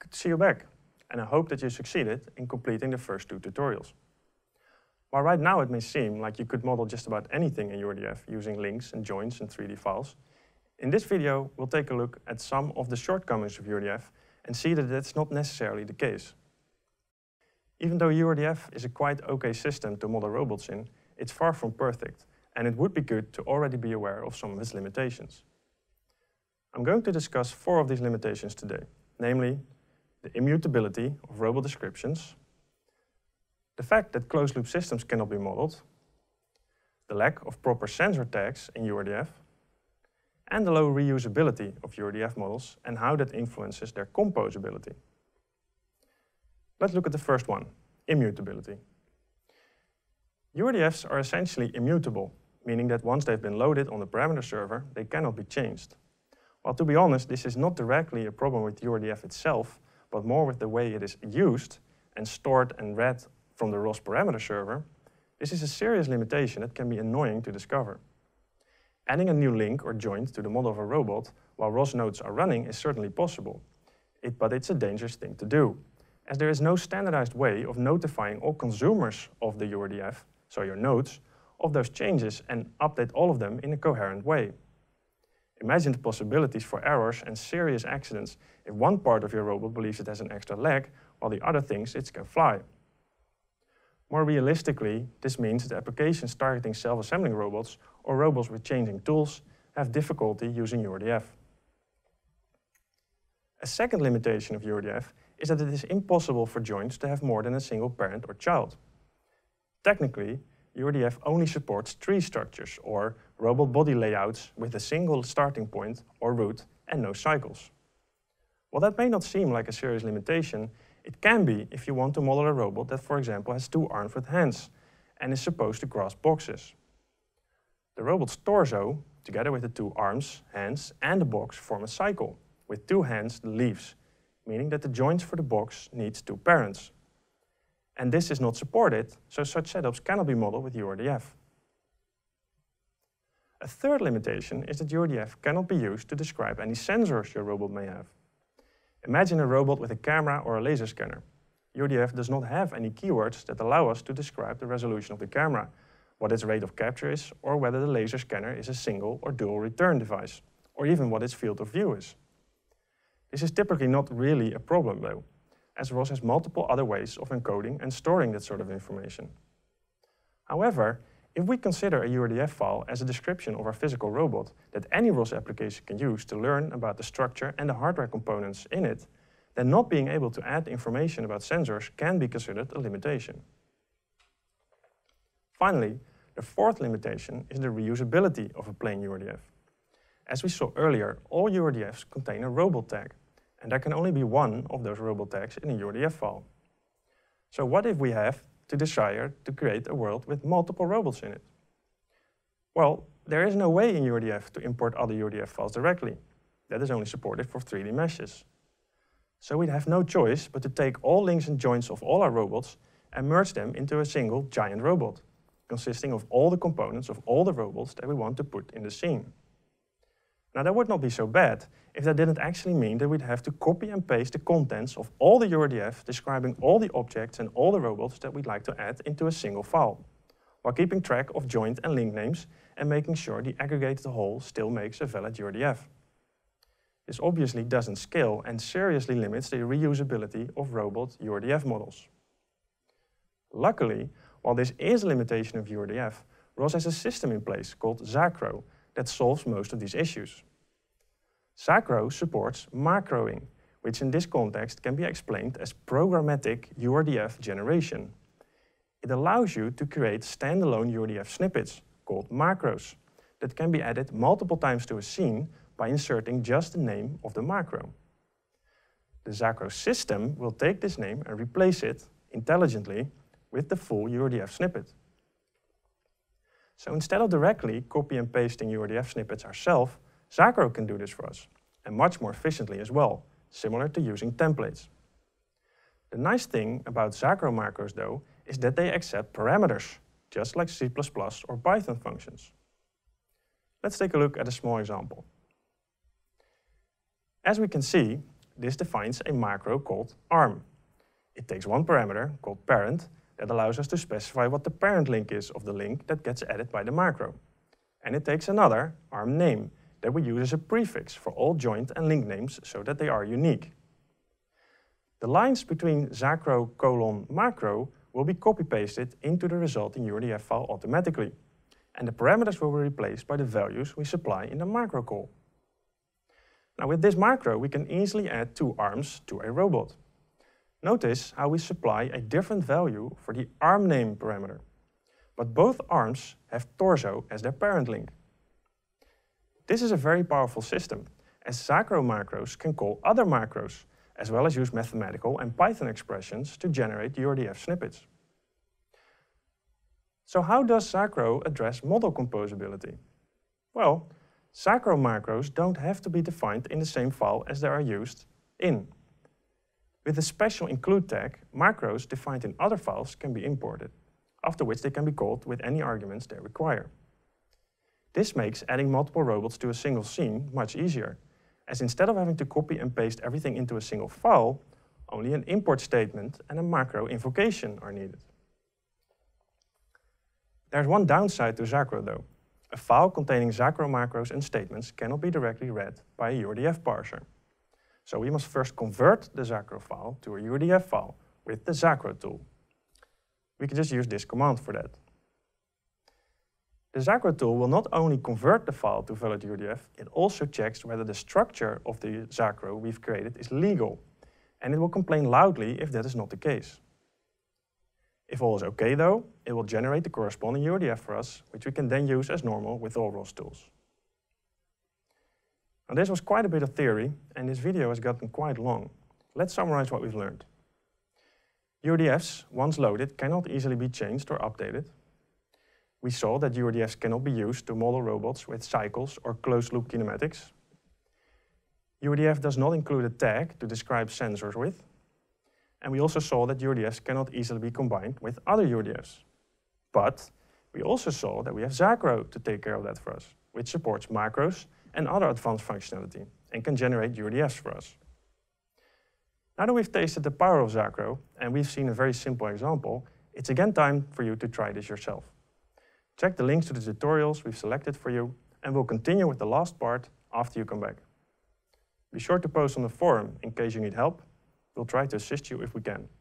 Good to see you back, and I hope that you succeeded in completing the first 2 tutorials. While right now it may seem like you could model just about anything in URDF using links and joins and 3D files, in this video we'll take a look at some of the shortcomings of URDF and see that that's not necessarily the case. Even though URDF is a quite okay system to model robots in, it's far from perfect, and it would be good to already be aware of some of its limitations. I'm going to discuss 4 of these limitations today, namely the immutability of robot descriptions, the fact that closed-loop systems cannot be modeled, the lack of proper sensor tags in URDF, and the low reusability of URDF models and how that influences their composability. Let's look at the first one, immutability. URDFs are essentially immutable, meaning that once they've been loaded on the parameter server, they cannot be changed. While to be honest, this is not directly a problem with URDF itself, but more with the way it is used and stored and read from the ROS parameter server. This is a serious limitation that can be annoying to discover. Adding a new link or joint to the model of a robot while ROS nodes are running is certainly possible, but it's a dangerous thing to do, as there is no standardized way of notifying all consumers of the URDF, so your nodes, of those changes and update all of them in a coherent way. Imagine the possibilities for errors and serious accidents if one part of your robot believes it has an extra leg while the other thinks it can fly. More realistically, this means that applications targeting self-assembling robots or robots with changing tools have difficulty using URDF. A second limitation of URDF is that it is impossible for joints to have more than a single parent or child. Technically, URDF only supports tree structures or robot body layouts with a single starting point or root and no cycles. While that may not seem like a serious limitation, it can be if you want to model a robot that, for example, has 2 arms with hands and is supposed to grasp boxes. The robot's torso, together with the 2 arms, hands, and the box, form a cycle, with 2 hands the leaves, meaning that the joints for the box needs 2 parents. And this is not supported, so such setups cannot be modeled with URDF. A third limitation is that URDF cannot be used to describe any sensors your robot may have. Imagine a robot with a camera or a laser scanner. URDF does not have any keywords that allow us to describe the resolution of the camera, what its rate of capture is, or whether the laser scanner is a single or dual return device, or even what its field of view is. This is typically not really a problem though, as ROS has multiple other ways of encoding and storing that sort of information. However, if we consider a URDF file as a description of our physical robot that any ROS application can use to learn about the structure and the hardware components in it, then not being able to add information about sensors can be considered a limitation. Finally, the fourth limitation is the reusability of a plain URDF. As we saw earlier, all URDFs contain a robot tag, and there can only be one of those robot tags in a URDF file. So what if we have the desire to create a world with multiple robots in it? Well, there is no way in URDF to import other URDF files directly. That is only supported for 3D meshes. So we'd have no choice but to take all links and joints of all our robots and merge them into a single giant robot, consisting of all the components of all the robots that we want to put in the scene. Now that would not be so bad if that didn't actually mean that we'd have to copy and paste the contents of all the URDF describing all the objects and all the robots that we'd like to add into a single file, while keeping track of joint and link names and making sure the aggregated whole still makes a valid URDF. This obviously doesn't scale and seriously limits the reusability of robot URDF models. Luckily, while this is a limitation of URDF, ROS has a system in place called Zacro that solves most of these issues. Zacro supports macroing, which in this context can be explained as programmatic URDF generation. It allows you to create standalone URDF snippets, called macros, that can be added multiple times to a scene by inserting just the name of the macro. The Zacro system will take this name and replace it intelligently with the full URDF snippet. So instead of directly copy and pasting URDF snippets ourselves, Zacro can do this for us, and much more efficiently as well, similar to using templates. The nice thing about Zacro macros, though, is that they accept parameters, just like C++ or Python functions. Let's take a look at a small example. As we can see, this defines a macro called arm. It takes one parameter, called parent, that allows us to specify what the parent link is of the link that gets added by the macro. And it takes another, arm name, that we use as a prefix for all joint and link names so that they are unique. The lines between zacro::macro will be copy-pasted into the resulting URDF file automatically, and the parameters will be replaced by the values we supply in the macro call. Now with this macro, we can easily add two arms to a robot. Notice how we supply a different value for the arm name parameter, but both arms have torso as their parent link. This is a very powerful system, as zacro macros can call other macros, as well as use mathematical and Python expressions to generate URDF snippets. So how does zacro address model composability? Well, zacro macros don't have to be defined in the same file as they are used in. With the special include tag, macros defined in other files can be imported, after which they can be called with any arguments they require. This makes adding multiple robots to a single scene much easier, as instead of having to copy and paste everything into a single file, only an import statement and a macro invocation are needed. There's one downside to zacro though. A file containing zacro macros and statements cannot be directly read by a URDF parser. So we must first convert the zacro file to a URDF file with the zacro tool. We can just use this command for that. The zacro tool will not only convert the file to valid URDF, it also checks whether the structure of the zacro we've created is legal, and it will complain loudly if that is not the case. If all is okay though, it will generate the corresponding URDF for us, which we can then use as normal with all ROS tools. Now this was quite a bit of theory, and this video has gotten quite long. Let's summarize what we've learned. URDFs, once loaded, cannot easily be changed or updated. We saw that URDFs cannot be used to model robots with cycles or closed-loop kinematics. URDF does not include a tag to describe sensors with. And we also saw that URDFs cannot easily be combined with other URDFs. But we also saw that we have zacro to take care of that for us, which supports macros and other advanced functionality and can generate URDFs for us. Now that we've tasted the power of zacro and we've seen a very simple example, it's again time for you to try this yourself. Check the links to the tutorials we've selected for you, and we'll continue with the last part after you come back. Be sure to post on the forum in case you need help. We'll try to assist you if we can.